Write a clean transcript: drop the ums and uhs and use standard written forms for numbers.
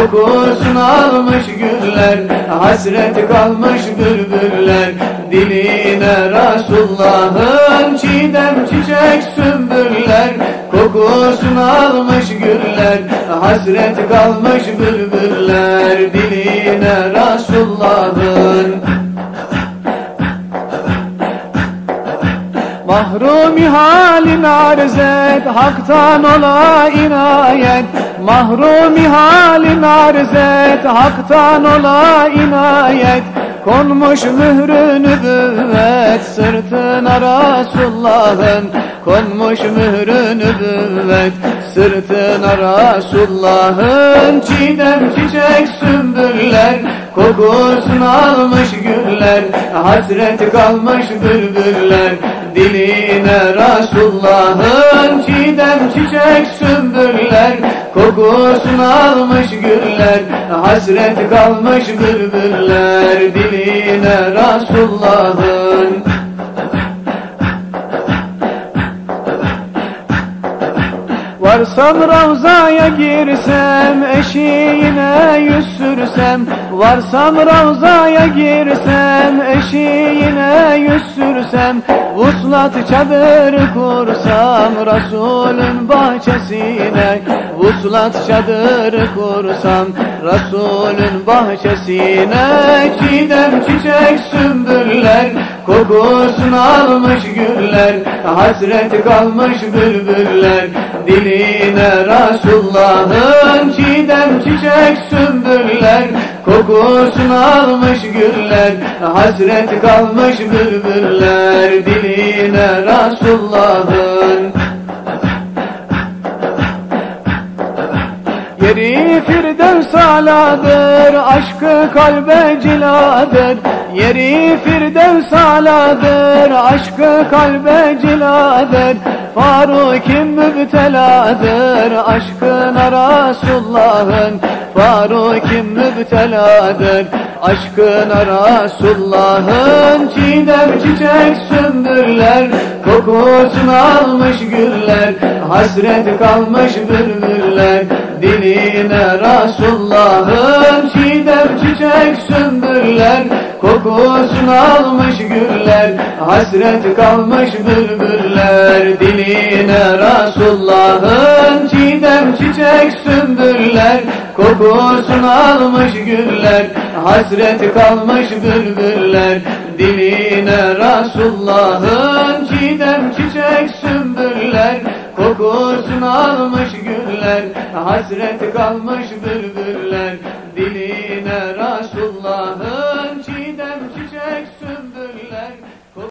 kokusunu almış güller, hasret kalmış bülbüller. Diline Resulullah'ın çiğdem çiçek sümbüller, kokusunu almış güller, hasret kalmış bülbüller. Diline Resulullah'ın. Mahrumi halin arz et, haktan ola inayet. Mahrumi halin arz et, haktan ola inayet. Konmuş mührü nübüvvet sırtına Resulullah'ın. Konmuş mührü nübüvvet sırtına Resulullah'ın. Çiğdem çiçek sümbüller, kokusunu almış güller, hasret kalmış bülbüller. Diline Resulullah'ın çiğdem çiçek sümbüller, kokusunu almış güller, hasret kalmış bülbüller. Diline Resulullah'ın. Varsam Ravza'ya girsem, eşiğine yüz sürsem. Varsam Ravza'ya girsem, eşiğine yüz sürsem. Vuslat çadır kursam Resulün bahçesine. Vuslat çadır kursam Resulün bahçesine. Çiğdem çiçek sümbüller, kokusunu almış güller, hasret kalmış bülbüller. Diline Resulullah'ın çiğdem çiçek sümbüller, kokusunu almış güller, hasret kalmış bülbüller. Diline Resulullah'ın. Yeri Firdevs aladır, aşkı kalbe ciladır. Yeri Firdevs aladır, aşkı kalbe ciladır. Faruk-i mübteladır, aşkına Resulullah'ın. Faruk-i mübteladır, aşkına Resulullah'ın. Çiğdem çiçek sümbüller, kokusunu almış güller, hasret kalmış bülbüller. Diline Resulullah'ın çiğdem çiçek sümbüller, kokusunu almış güller, hasret kalmış bülbüller. Diline Resulullah'ın çiğdem çiçek sümbüller, kokusunu almış güller, hasret kalmış bülbüller. Diline Resulullah'ın çiğdem çiçek sümbüller, kokusunu almış güller, hasret kalmış bülbüller. Diline Resulullah'ın